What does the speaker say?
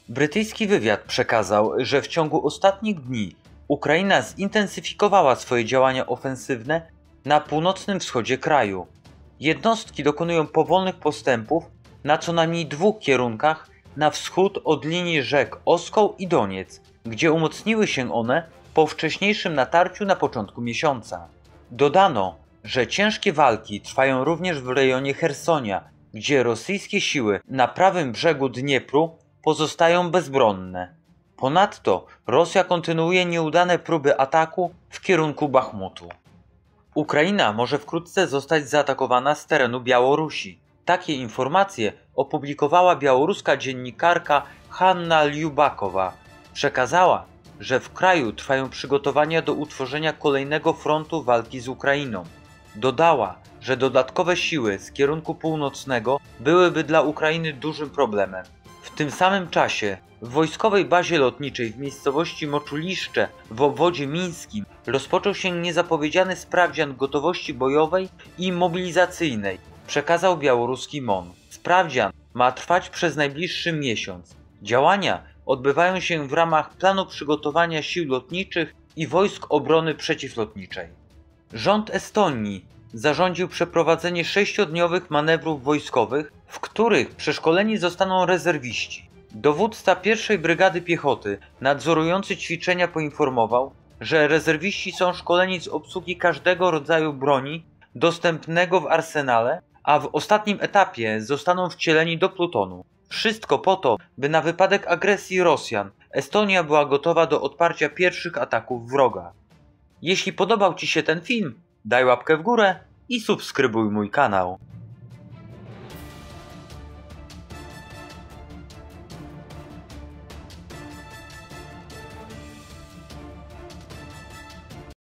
Brytyjski wywiad przekazał, że w ciągu ostatnich dni Ukraina zintensyfikowała swoje działania ofensywne na północnym wschodzie kraju. Jednostki dokonują powolnych postępów na co najmniej dwóch kierunkach na wschód od linii rzek Oskoł i Doniec, gdzie umocniły się one po wcześniejszym natarciu na początku miesiąca. Dodano, że ciężkie walki trwają również w rejonie Chersonia, gdzie rosyjskie siły na prawym brzegu Dniepru pozostają bezbronne. Ponadto Rosja kontynuuje nieudane próby ataku w kierunku Bachmutu. Ukraina może wkrótce zostać zaatakowana z terenu Białorusi. Takie informacje opublikowała białoruska dziennikarka Hanna Liubakowa. Przekazała, że w kraju trwają przygotowania do utworzenia kolejnego frontu walki z Ukrainą. Dodała, że dodatkowe siły z kierunku północnego byłyby dla Ukrainy dużym problemem. W tym samym czasie w wojskowej bazie lotniczej w miejscowości Moczuliszcze w obwodzie mińskim rozpoczął się niezapowiedziany sprawdzian gotowości bojowej i mobilizacyjnej, przekazał białoruski MON. Sprawdzian ma trwać przez najbliższy miesiąc. Działania odbywają się w ramach planu przygotowania sił lotniczych i wojsk obrony przeciwlotniczej. Rząd Estonii zarządził przeprowadzenie 6-dniowych manewrów wojskowych, w których przeszkoleni zostaną rezerwiści. Dowódca 1. Brygady Piechoty nadzorujący ćwiczenia poinformował, że rezerwiści są szkoleni z obsługi każdego rodzaju broni dostępnego w arsenale, a w ostatnim etapie zostaną wcieleni do plutonu. Wszystko po to, by na wypadek agresji Rosjan Estonia była gotowa do odparcia pierwszych ataków wroga. Jeśli podobał Ci się ten film, daj łapkę w górę i subskrybuj mój kanał.